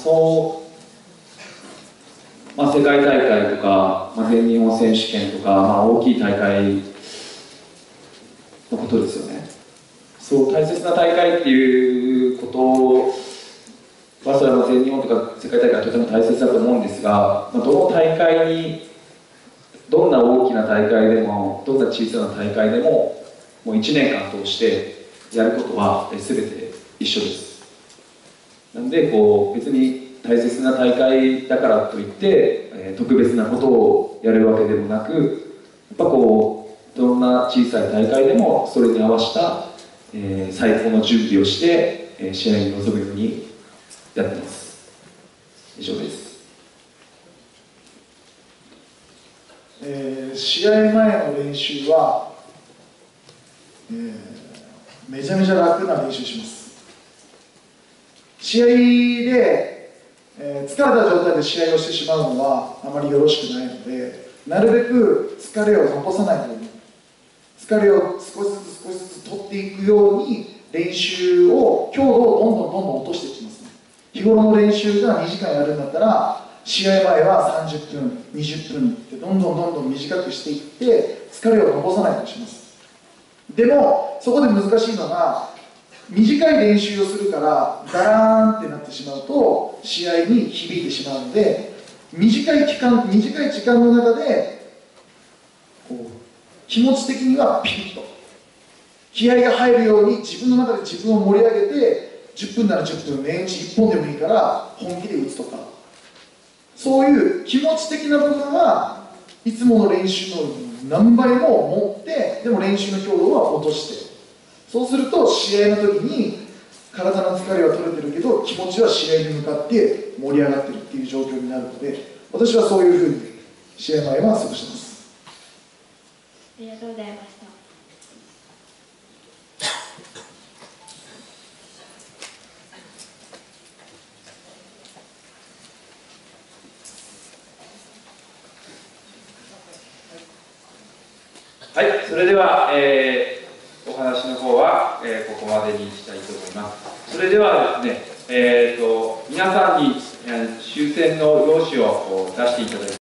世界大会とか、全日本選手権とか、大きい大会のことですよね。そう大切な大会っていうことは、それは全日本とか世界大会はとても大切だと思うんですが、どの大会に、どんな大きな大会でも、どんな小さな大会でも、もう1年間通してやることは全て一緒です。なんで別に大切な大会だからといって特別なことをやるわけでもなく、やっぱどんな小さい大会でもそれに合わせた最高の準備をして試合に臨むようにやってます。以上です。 試合前の練習は、めちゃめちゃ楽な練習します。試合で、疲れた状態で試合をしてしまうのはあまりよろしくないので、なるべく疲れを残さないように、疲れを少しずつ取っていくように練習を強度をどんどん落としていきますね。日頃の練習が2時間やるんだったら、試合前は30分、20分ってどんどん短くしていって疲れを残さないようにします。でもそこで難しいのが、短い練習をするからダラーンってなってしまうと試合に響いてしまうので、短い時間の中で気持ち的にはピリッと気合が入るように自分の中で自分を盛り上げて、10分なら10分、年打ち1本でもいいから本気で打つとか、そういう気持ち的な部分はいつもの練習の何倍も持って、でも練習の強度は落として、そうすると試合の時に体の疲れは取れてるけど気持ちは試合に向かって盛り上がってるっていう状況になるので、私はそういうふうに試合前は過ごしてます。 ありがとうございました。 はい、それでは、お話の方は、ここまでにしたいと思います。それではですね、皆さんに、終戦の用紙を出していただきます。